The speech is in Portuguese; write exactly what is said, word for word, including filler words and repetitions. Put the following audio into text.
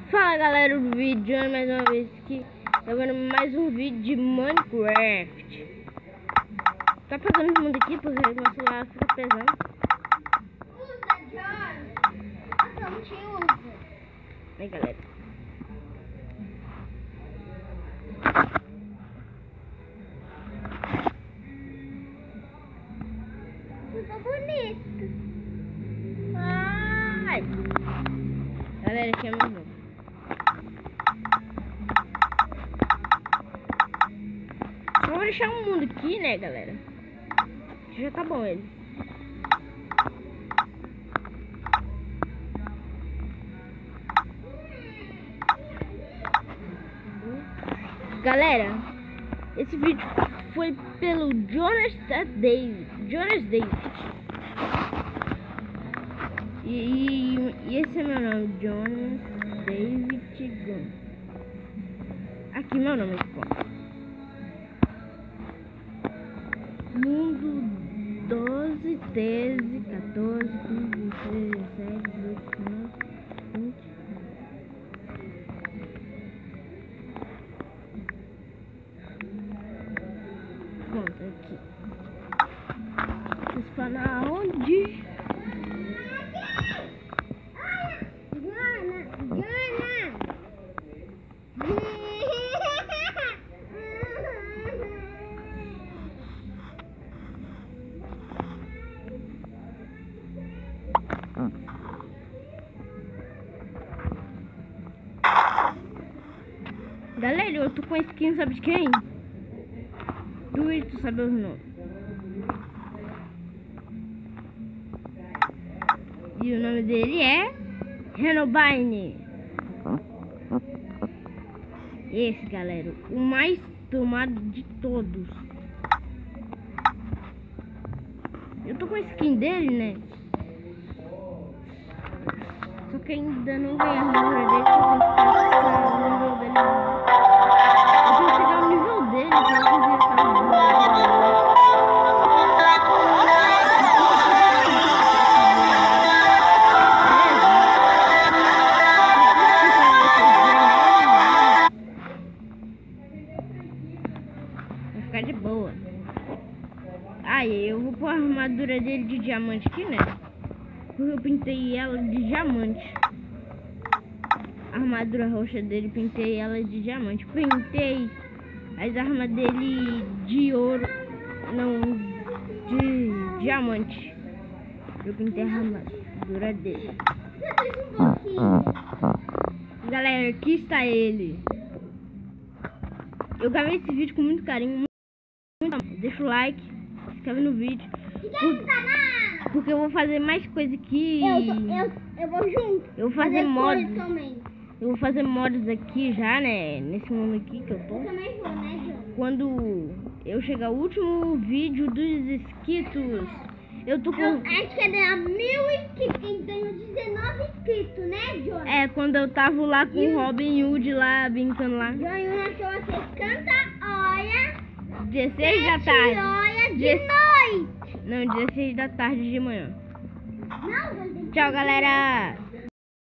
Fala galera do vídeo, mais uma vez aqui, gravando mais um vídeo de Minecraft. Tá pegando o mundo aqui porque meu celular fica pesando. Usa, John! Não te usa. Aí galera, Tudo bonito. ai galera, aqui é meu jogo. Eu vou deixar um mundo aqui, né galera, já tá bom ele. Galera, esse vídeo foi pelo Jonas David, Jonas David. E, e, e esse é meu nome, Jonas David Gun. Aqui meu nome é Mundo doze, treze, quatorze, quinze, dezesseis, dezessete, dezoito, dezenove, vinte. Pronto, aqui. Vou spawnar onde? Jona! Jona! Galera, eu tô com a skin, sabe de quem? Do Ito, sabe o nome? E o nome dele é Renobine. Esse, galera, o mais tomado de todos. Eu tô com a skin dele, né? Só que ainda não ganhei a armadura dele, eu tenho que chegar no nível dele. Eu tenho que chegar no nível dele pra eu conseguir essa armadura. Vai ficar de boa. Aí eu vou pôr a armadura dele de diamante aqui, né? Porque eu pintei ela de diamante. A armadura roxa dele, pintei ela de diamante. Pintei as armas dele de ouro. Não, de diamante. Eu pintei a armadura dele. Um pouquinho. Galera, aqui está ele. Eu gravei esse vídeo com muito carinho. Muito amor. Deixa o like, se inscreve no vídeo. Por, porque eu vou fazer mais coisa aqui. Eu, eu, eu vou junto. Eu vou fazer mods. coisa também. Eu vou fazer mods aqui já, né? Nesse mundo aqui que eu tô. Eu também vou, né, John? Quando eu chegar ao último vídeo dos inscritos, eu tô com... Eu acho que é de mil inscritos. Quem ganhou dezenove inscritos, né, John? É, quando eu tava lá com o Robin Hood lá, brincando lá. John, eu achou você canta olha. dezesseis da sete tarde. horas de Dez- noite. Não, dezesseis da tarde de manhã. Não, Tchau, galera!